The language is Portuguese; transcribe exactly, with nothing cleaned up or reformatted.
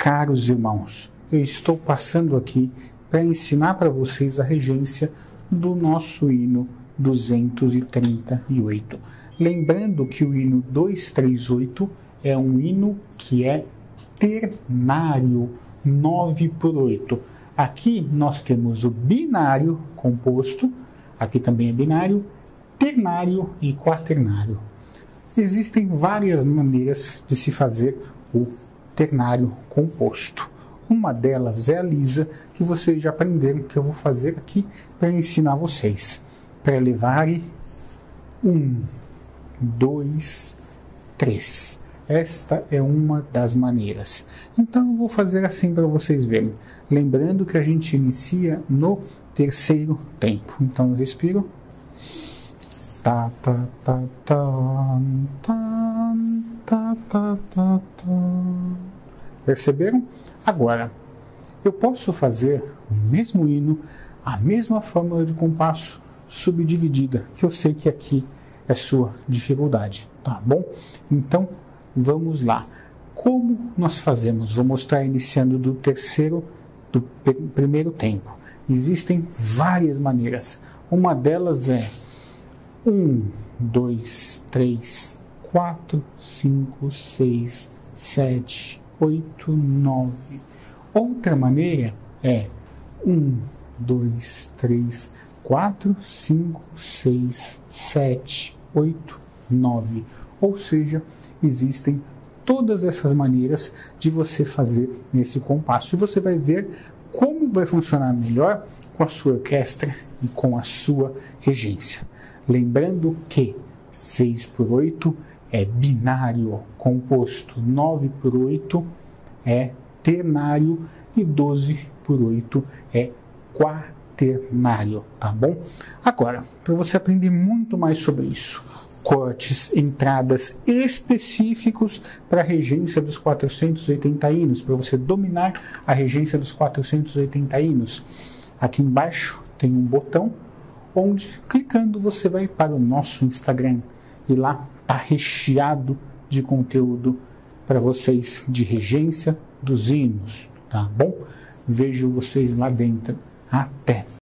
caros irmãos, eu estou passando aqui para ensinar para vocês a regência do nosso hino duzentos e trinta e oito. Lembrando que o hino duzentos e trinta e oito é um hino que é ternário, nove por oito. Aqui nós temos o binário composto, aqui também é binário, ternário e quaternário. Existem várias maneiras de se fazer o ternário composto. Uma delas é a lisa, que vocês já aprenderam, que eu vou fazer aqui para ensinar vocês. Prelevare um, dois, três. Esta é uma das maneiras. Então eu vou fazer assim para vocês verem. Lembrando que a gente inicia no terceiro tempo. Então eu respiro. Tá, tá, tá, tá, tá, tá, tá, tá, tá. Perceberam? Agora, eu posso fazer o mesmo hino, a mesma fórmula de compasso subdividida, que eu sei que aqui é sua dificuldade, tá bom? Então, vamos lá. Como nós fazemos? Vou mostrar iniciando do terceiro, do primeiro tempo. Existem várias maneiras. Uma delas é um, dois, três, quatro, cinco, seis, sete, oito, nove. Outra maneira é um, dois, três, quatro, cinco, seis, sete, oito, nove. Ou seja, existem todas essas maneiras de você fazer nesse compasso. E você vai ver como vai funcionar melhor com a sua orquestra e com a sua regência. Lembrando que seis por oito é binário composto, nove por oito é ternário e doze por oito é quaternário, tá bom? Agora, para você aprender muito mais sobre isso, cortes, entradas específicos para a regência dos quatrocentos e oitenta hinos, para você dominar a regência dos quatrocentos e oitenta hinos. Aqui embaixo tem um botão onde, clicando, você vai para o nosso Instagram e lá está recheado de conteúdo para vocês de regência dos hinos, tá bom? Vejo vocês lá dentro. Até!